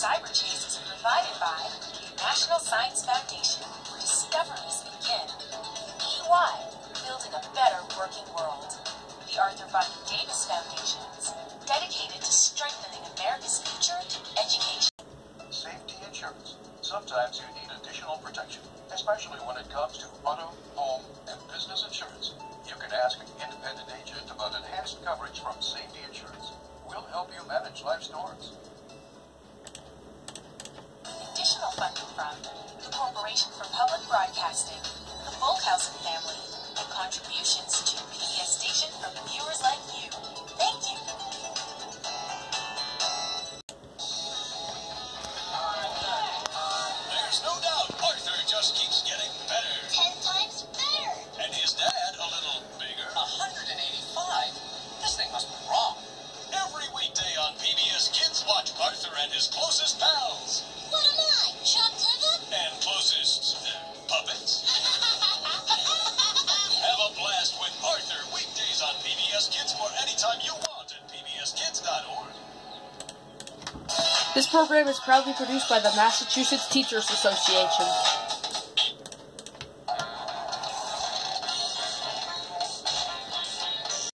Cyberchase is provided by the National Science Foundation, where discoveries begin. EY, building a better working world. The Arthur Bundy Davis Foundation, dedicated to strengthening America's future through education. Safety insurance. Sometimes you need additional protection, especially when it comes to auto, home, and business insurance. You can ask an independent agent about enhanced coverage from Safety Insurance. We'll help you manage life storms. Additional funding from the Corporation for Public Broadcasting, the Volkhausen family, and contributions to PBS station from viewers like you. Thank you. There's no doubt Arthur just keeps getting better. 10 times better. And his dad a little bigger. 185? This thing must be wrong. Every weekday on PBS Kids, watch Arthur and his closest pals. What am I, chopped liver? And closest puppets. Have a blast with Arthur weekdays on PBS Kids for any time you want at pbskids.org. This program is proudly produced by the Massachusetts Teachers Association.